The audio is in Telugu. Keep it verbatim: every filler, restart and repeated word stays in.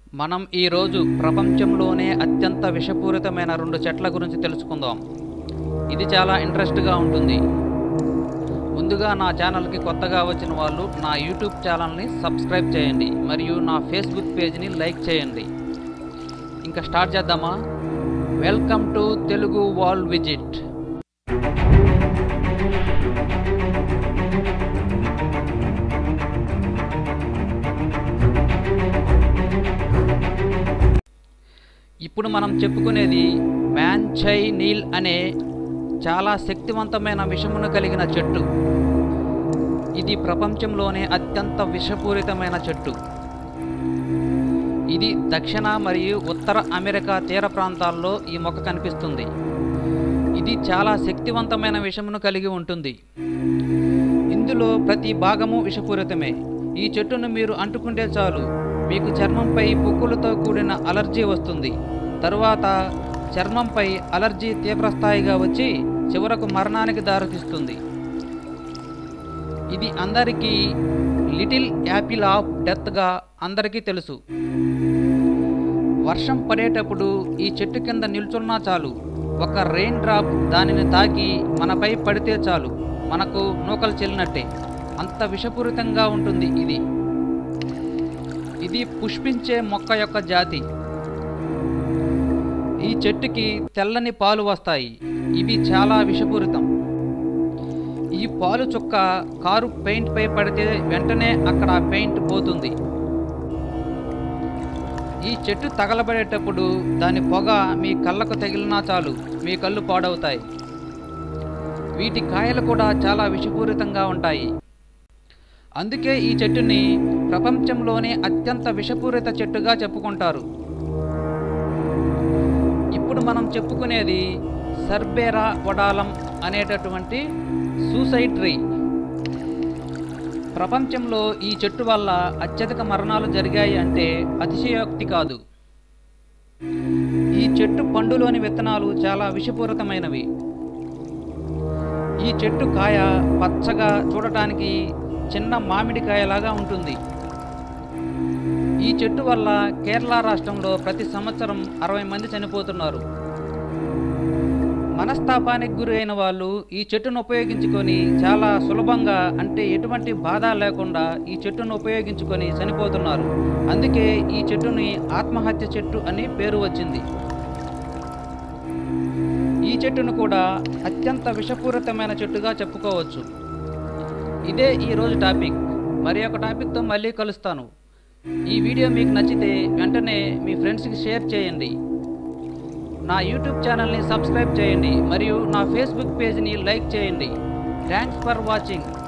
మనం ఈ రోజు ప్రపంచంలోనే అత్యంత విషపూరితమైన రెండు చెట్ల గురించి తెలుసుకుందాం. ఇది చాలా ఇంట్రెస్ట్గా ఉంటుంది. ముందుగా నా ఛానల్కి కొత్తగా వచ్చిన వాళ్ళు నా యూట్యూబ్ ఛానల్ని సబ్స్క్రైబ్ చేయండి మరియు నా ఫేస్బుక్ పేజ్ని లైక్ చేయండి. ఇంకా స్టార్ట్ చేద్దామా? Welcome to Telugu world visit. ఇప్పుడు మనం చెప్పుకునేది మ్యాంచై నీల్ అనే చాలా శక్తివంతమైన విషమును కలిగిన చెట్టు. ఇది ప్రపంచంలోనే అత్యంత విషపూరితమైన చెట్టు. ఇది దక్షిణ మరియు ఉత్తర అమెరికా తీర ప్రాంతాల్లో ఈ మొక్క కనిపిస్తుంది. ఇది చాలా శక్తివంతమైన విషమును కలిగి ఉంటుంది. ఇందులో ప్రతి భాగము విషపూరితమే. ఈ చెట్టును మీరు అంటుకుంటే చాలు మీకు చర్మంపై పొక్కులతో కూడిన అలర్జీ వస్తుంది. తరువాత చర్మంపై అలర్జీ తీవ్రస్థాయిగా వచ్చి చివరకు మరణానికి దారితీస్తుంది. ఇది అందరికీ లిటిల్ యాపిల్ ఆఫ్ డెత్గా అందరికీ తెలుసు. వర్షం పడేటప్పుడు ఈ చెట్టు కింద నిల్చున్నా చాలు, ఒక రెయిన్ డ్రాప్ దానిని తాకి మనపై పడితే చాలు మనకు నూకలు చెల్లినట్టే. అంత విషపూరితంగా ఉంటుంది ఇది. ఇది పుష్పించే మొక్క యొక్క జాతి. ఈ చెట్టుకి తెల్లని పాలు వస్తాయి. ఇవి చాలా విషపూరితం. ఈ పాలు చుక్క కారు పెయింట్ పై పడితే వెంటనే అక్కడ పెయింట్ పోతుంది. ఈ చెట్టు తగలబడేటప్పుడు దాని పొగ మీ కళ్ళకు తగిలినా చాలు మీ కళ్ళు పాడవుతాయి. వీటి కాయలు కూడా చాలా విషపూరితంగా ఉంటాయి. అందుకే ఈ చెట్టుని ప్రపంచంలోనే అత్యంత విషపూరిత చెట్టుగా చెప్పుకుంటారు. ఇప్పుడు మనం చెప్పుకునేది సర్బేరా వడాలం అనేటటువంటి సూసైడ్ ట్రీ. ప్రపంచంలో ఈ చెట్టు వల్ల అత్యధిక మరణాలు జరిగాయి అంటే అతిశయోక్తి కాదు. ఈ చెట్టు పండులోని విత్తనాలు చాలా విషపూరితమైనవి. ఈ చెట్టు కాయ పచ్చగా చూడటానికి చిన్న మామిడికాయలాగా ఉంటుంది. ఈ చెట్టు వల్ల కేరళ రాష్ట్రంలో ప్రతి సంవత్సరం అరవై మంది చనిపోతున్నారు. మనస్తాపానికి గురి అయిన వాళ్ళు ఈ చెట్టును ఉపయోగించుకొని చాలా సులభంగా, అంటే ఎటువంటి బాధ లేకుండా ఈ చెట్టును ఉపయోగించుకొని చనిపోతున్నారు. అందుకే ఈ చెట్టుని ఆత్మహత్య చెట్టు అని పేరు వచ్చింది. ఈ చెట్టును కూడా అత్యంత విషపూరితమైన చెట్టుగా చెప్పుకోవచ్చు. ఇదే ఈరోజు టాపిక్. మరి ఒక టాపిక్తో మళ్ళీ కలుస్తాను. ఈ వీడియో మీకు నచ్చితే వెంటనే మీ ఫ్రెండ్స్కి షేర్ చేయండి. నా యూట్యూబ్ ఛానల్ని సబ్స్క్రైబ్ చేయండి మరియు నా ఫేస్బుక్ పేజ్ని లైక్ చేయండి. Thanks for watching.